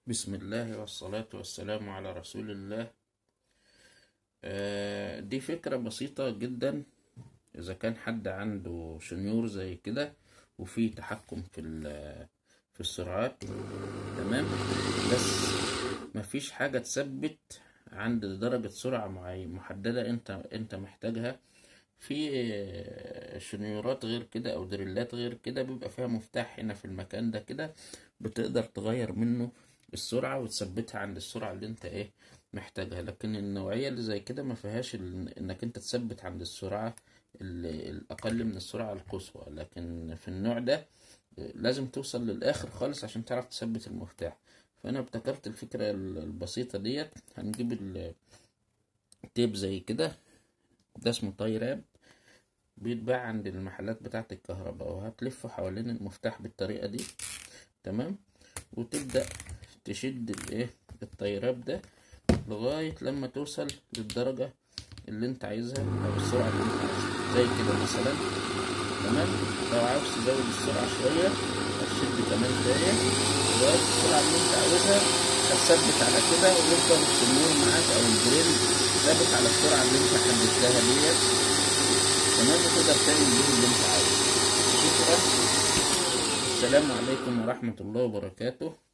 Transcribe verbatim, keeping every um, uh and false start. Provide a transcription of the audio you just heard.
بسم الله والصلاة والسلام على رسول الله. آه، دي فكرة بسيطة جدا. إذا كان حد عنده شنيور زي كده وفي تحكم في في السرعات، تمام، بس مفيش حاجة تثبت عند درجة سرعة معينة محددة انت انت محتاجها. في شنيورات غير كده او دريلات غير كده بيبقى فيها مفتاح هنا في المكان ده كده، بتقدر تغير منه السرعة وتثبتها عند السرعة اللي انت ايه محتاجها. لكن النوعية اللي زي كده ما فيهاش ال- انك انت تثبت عند السرعة ال- الاقل من السرعة القصوى. لكن في النوع ده لازم توصل للاخر خالص عشان تعرف تثبت المفتاح. فانا ابتكرت الفكرة البسيطة ديت. هنجيب التيب زي كده، ده اسمه تاي راب، بيتباع عند المحلات بتاعة الكهرباء، وهتلفه حوالين المفتاح بالطريقة دي، تمام، وتبدأ تشد الايه الطيراب ده لغاية لما توصل للدرجة اللي انت عايزها او السرعة اللي انت عايزها، زي كده مثلا، تمام. لو عاوز تزود السرعة شوية هتشد كمان شوية لغاية السرعة اللي انت عاوزها، هتثبت على كده ويفضل السنور معاك او الجريل ثابت على السرعة اللي انت حددتها ديت، تمام، وتقدر تعمل بيه اللي انت عايزه. شكرا. السلام عليكم ورحمة الله وبركاته.